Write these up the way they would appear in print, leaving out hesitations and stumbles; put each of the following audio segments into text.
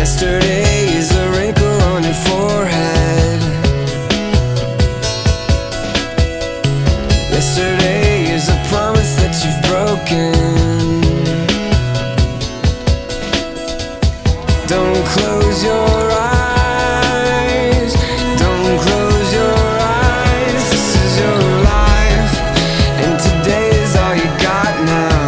Yesterday is a wrinkle on your forehead. Yesterday is a promise that you've broken. Don't close your eyes. Don't close your eyes. This is your life, and today is all you got now.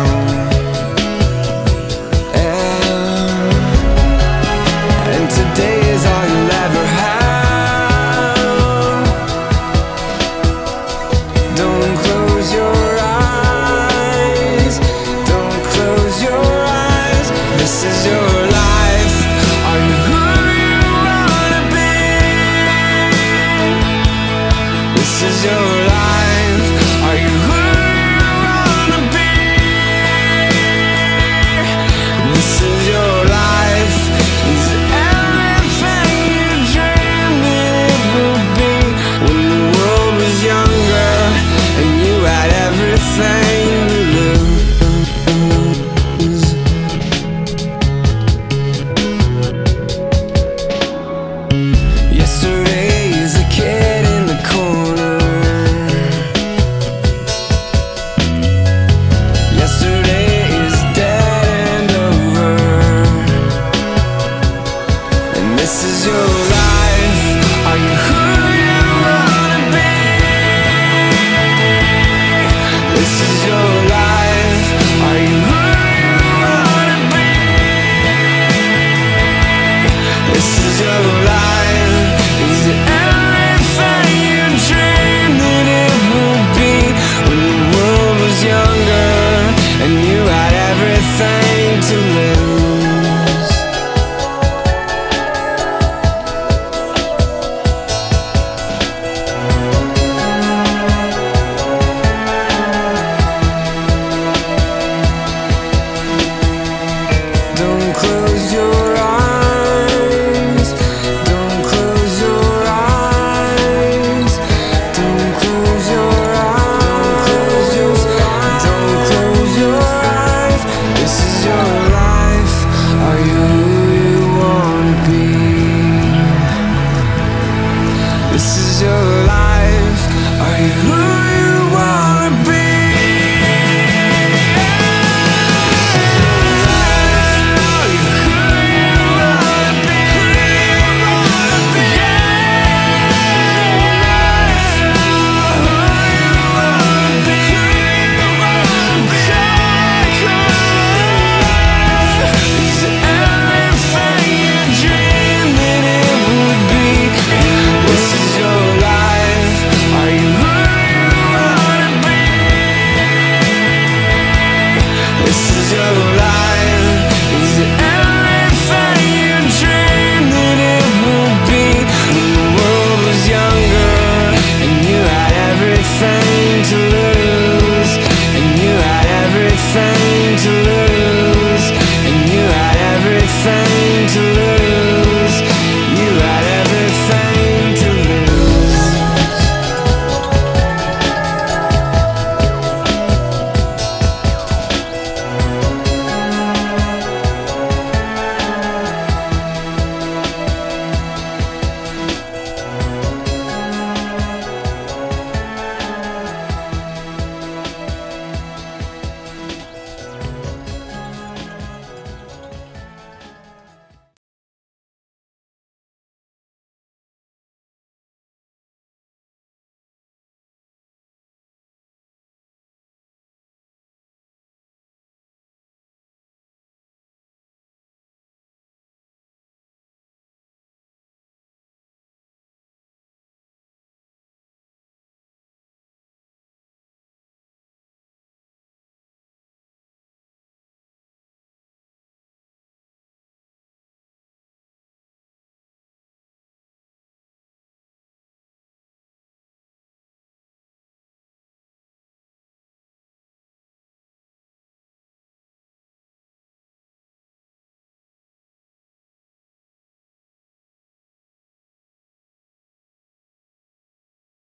And today is all you'll ever have. Don't close your eyes. Don't close your eyes. This is your life. Are you who you wanna be? This is your life. Are you who you wanna be? This is your life. Is it everything you dreamed it would be when the world was younger and you had everything to lose? Yesterday is a kid in the corner. Yesterday is dead and over, and this is your life.